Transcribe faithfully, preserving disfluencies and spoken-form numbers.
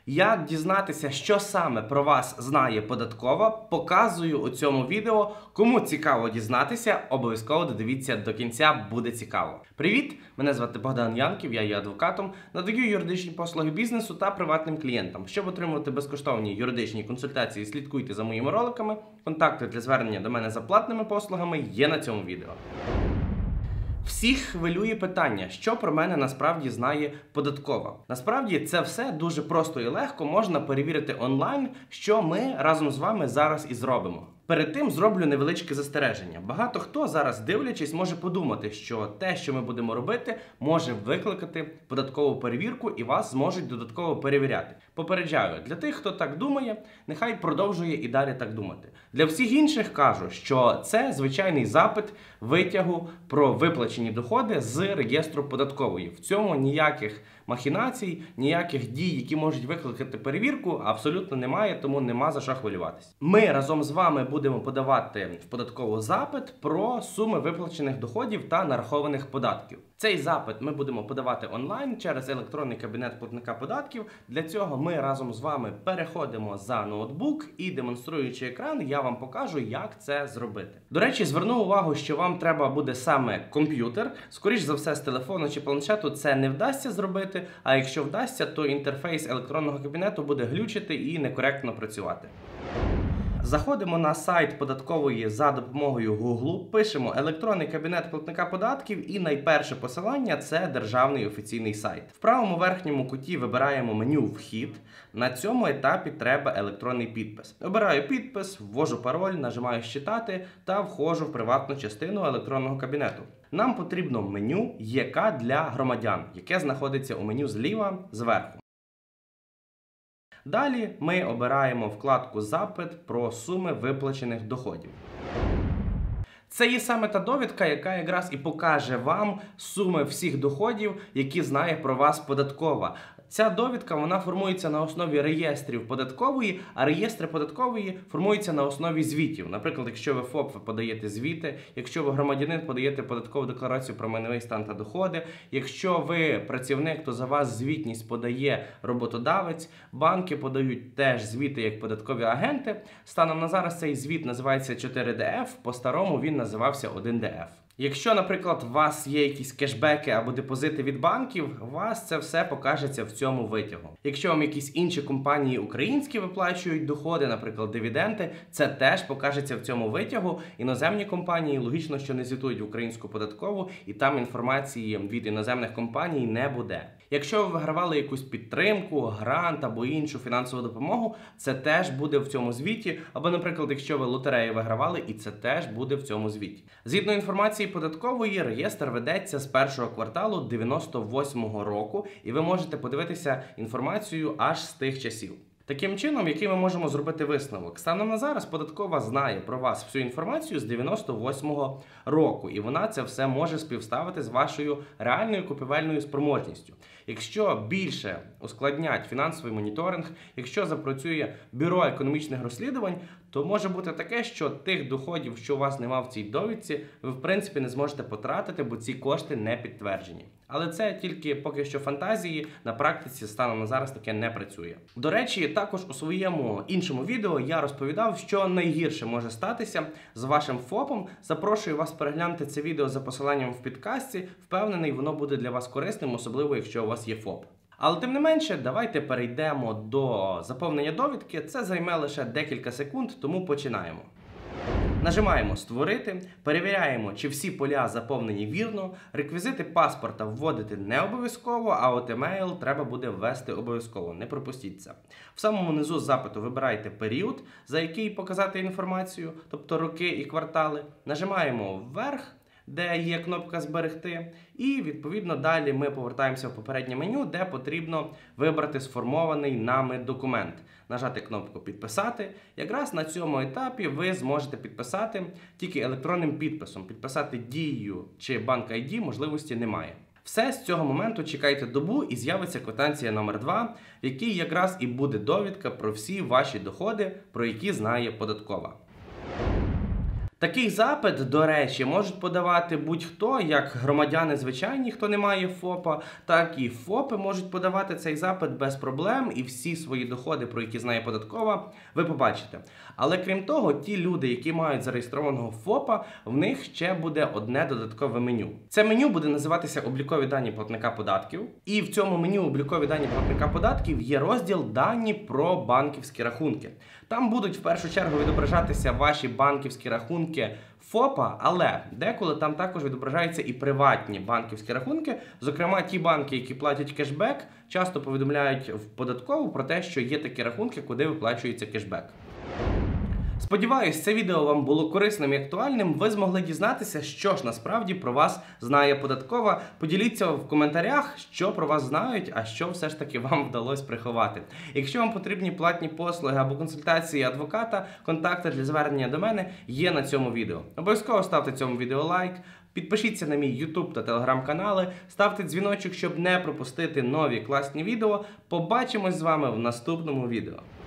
Як дізнатися, що саме про вас знає податкова, показую у цьому відео. Кому цікаво дізнатися, обов'язково додивіться до кінця, буде цікаво. Привіт! Мене звати Богдан Янків, я є адвокатом, надаю юридичні послуги бізнесу та приватним клієнтам. Щоб отримувати безкоштовні юридичні консультації, слідкуйте за моїми роликами. Контакти для звернення до мене за платними послугами є на цьому відео. Всіх хвилює питання, що про мене насправді знає податкова. Насправді це все дуже просто і легко можна перевірити онлайн, що ми разом з вами зараз і зробимо. Перед тим зроблю невеличке застереження. Багато хто зараз, дивлячись, може подумати, що те, що ми будемо робити, може викликати податкову перевірку і вас зможуть додатково перевіряти. Попереджаю, для тих, хто так думає, нехай продовжує і далі так думати. Для всіх інших кажу, що це звичайний запит витягу про виплачені доходи з реєстру податкової. В цьому ніяких махінацій, ніяких дій, які можуть викликати перевірку, абсолютно немає, тому нема за що хвилюватись. Ми разом з вами будемо подавати в податкову запит про суми виплачених доходів та нарахованих податків. Цей запит ми будемо подавати онлайн через електронний кабінет платника податків. Для цього ми разом з вами переходимо за ноутбук і, демонструючи екран, я вам покажу, як це зробити. До речі, зверну увагу, що вам треба буде саме комп'ютер. Скоріш за все, з телефону чи планшету це не вдасться зробити, а якщо вдасться, то інтерфейс електронного кабінету буде глючити і некоректно працювати. Заходимо на сайт податкової за допомогою Google, пишемо електронний кабінет платника податків і найперше посилання – це державний офіційний сайт. В правому верхньому куті вибираємо меню «Вхід». На цьому етапі треба електронний підпис. Обираю підпис, ввожу пароль, нажимаю «Считати» та входжу в приватну частину електронного кабінету. Нам потрібно меню «ЄК для громадян», яке знаходиться у меню зліва зверху. Далі ми обираємо вкладку «Запит про суми виплачених доходів». Це є саме та довідка, яка якраз і покаже вам суми всіх доходів, які знає про вас податкова. Ця довідка, вона формується на основі реєстрів податкової, а реєстри податкової формуються на основі звітів. Наприклад, якщо ви ФОП, ви подаєте звіти, якщо ви громадянин, подаєте податкову декларацію про майновий стан та доходи, якщо ви працівник, то за вас звітність подає роботодавець, банки подають теж звіти як податкові агенти. Станом на зараз цей звіт називається чотири де еф, по-старому він називався один де еф. Якщо, наприклад, у вас є якісь кешбеки або депозити від банків, у вас це все покажеться в цьому витягу. Якщо вам якісь інші компанії українські виплачують доходи, наприклад, дивіденди, це теж покажеться в цьому витягу. Іноземні компанії, логічно, що не звітують в українську податкову, і там інформації від іноземних компаній не буде. Якщо ви вигравали якусь підтримку, грант або іншу фінансову допомогу, це теж буде в цьому звіті. Або, наприклад, якщо ви лотереї вигравали, і це теж буде в цьому звіті. Згідно інформації податкової, реєстр ведеться з першого кварталу дев'яносто восьмого року, і ви можете подивитися інформацію аж з тих часів. Таким чином, який ми можемо зробити висновок? Станом на зараз податкова знає про вас всю інформацію з дев'яносто восьмого року, і вона це все може співставити з вашою реальною купівельною спроможністю. Якщо більше ускладнять фінансовий моніторинг, якщо запрацює Бюро економічних розслідувань, то може бути таке, що тих доходів, що у вас нема в цій довідці, ви в принципі не зможете потратити, бо ці кошти не підтверджені. Але це тільки поки що фантазії, на практиці станом на зараз таке не працює. До речі, також у своєму іншому відео я розповідав, що найгірше може статися з вашим ФОПом. Запрошую вас переглянути це відео за посиланням в підкасті. Впевнений, воно буде для вас корисним, особливо якщо у вас є ФОП. Але тим не менше, давайте перейдемо до заповнення довідки. Це займе лише декілька секунд, тому починаємо. Нажимаємо «Створити», перевіряємо, чи всі поля заповнені вірно, реквізити паспорта вводити не обов'язково, а от емейл треба буде ввести обов'язково, не пропустіть це. В самому низу запиту вибирайте період, за який показати інформацію, тобто роки і квартали. Нажимаємо «Вверх», де є кнопка «Зберегти», і відповідно далі ми повертаємося в попереднє меню, де потрібно вибрати сформований нами документ. Нажати кнопку «Підписати». Якраз на цьому етапі ви зможете підписати тільки електронним підписом. Підписати дією чи банк ай ді можливості немає. Все, з цього моменту чекайте добу і з'явиться квитанція номер два, в якій якраз і буде довідка про всі ваші доходи, про які знає податкова. Такий запит, до речі, можуть подавати будь-хто, як громадяни звичайні, хто не має ФОПа, так і ФОПи можуть подавати цей запит без проблем, і всі свої доходи, про які знає податкова, ви побачите. Але крім того, ті люди, які мають зареєстрованого ФОПа, в них ще буде одне додаткове меню. Це меню буде називатися «Облікові дані платника податків». І в цьому меню «Облікові дані платника податків» є розділ «Дані про банківські рахунки». Там будуть в першу чергу відображатися ваші банківські рахунки ФОПа, але деколи там також відображаються і приватні банківські рахунки. Зокрема, ті банки, які платять кешбек, часто повідомляють в податкову про те, що є такі рахунки, куди виплачується кешбек. Сподіваюсь, це відео вам було корисним і актуальним. Ви змогли дізнатися, що ж насправді про вас знає податкова. Поділіться в коментарях, що про вас знають, а що все ж таки вам вдалося приховати. Якщо вам потрібні платні послуги або консультації адвоката, контакти для звернення до мене є на цьому відео. Обов'язково ставте цьому відео лайк, підпишіться на мій ютуб та телеграм-канали, ставте дзвіночок, щоб не пропустити нові класні відео. Побачимось з вами в наступному відео.